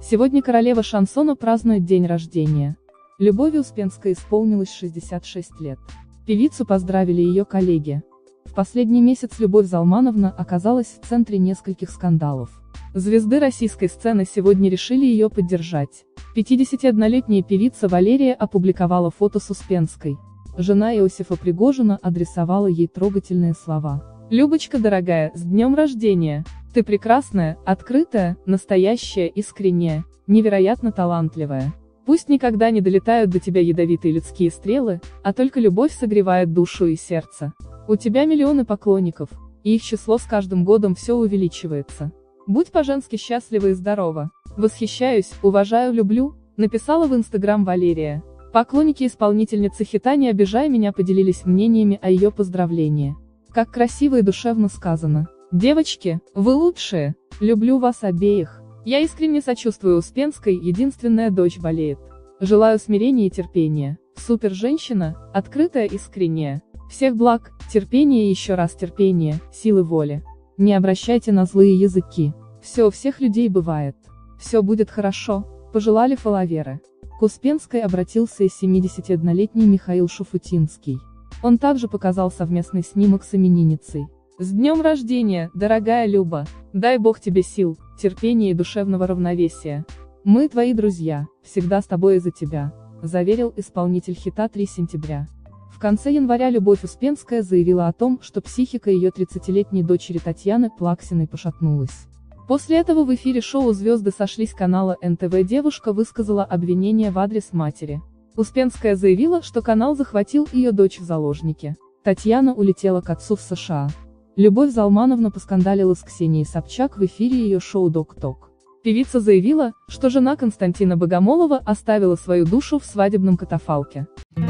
Сегодня королева шансона празднует день рождения. Любови Успенской исполнилось 66 лет. Певицу поздравили ее коллеги. В последний месяц Любовь Залмановна оказалась в центре нескольких скандалов. Звезды российской сцены сегодня решили ее поддержать. 51-летняя певица Валерия опубликовала фото с Успенской. Жена Иосифа Пригожина адресовала ей трогательные слова. «Любочка дорогая, с днем рождения! Ты прекрасная, открытая, настоящая, искренняя, невероятно талантливая. Пусть никогда не долетают до тебя ядовитые людские стрелы, а только любовь согревает душу и сердце. У тебя миллионы поклонников, и их число с каждым годом все увеличивается. Будь по-женски счастлива и здорова. Восхищаюсь, уважаю, люблю», написала в Инстаграм Валерия. Поклонники исполнительницы хита «Не обижай меня» поделились мнениями о ее поздравлении. Как красиво и душевно сказано. «Девочки, вы лучшие, люблю вас обеих. Я искренне сочувствую Успенской, единственная дочь болеет. Желаю смирения и терпения. Супер женщина, открытая, искренняя. Всех благ, терпения и еще раз терпения, силы воли. Не обращайте на злые языки. Все у всех людей бывает. Все будет хорошо», пожелали фолловеры. К Успенской обратился и 71-летний Михаил Шуфутинский. Он также показал совместный снимок с именинницей. «С днем рождения, дорогая Люба! Дай Бог тебе сил, терпения и душевного равновесия. Мы твои друзья, всегда с тобой и за тебя», заверил исполнитель хита «3 сентября». В конце января Любовь Успенская заявила о том, что психика ее 30-летней дочери Татьяны Плаксиной пошатнулась. После этого в эфире шоу «Звезды сошлись» канала НТВ девушка высказала обвинение в адрес матери. Успенская заявила, что канал захватил ее дочь в заложники. Татьяна улетела к отцу в США. Любовь Залмановна поскандалила с Ксенией Собчак в эфире ее шоу «Док-Ток». Певица заявила, что жена Константина Богомолова оставила свою душу в свадебном катафалке.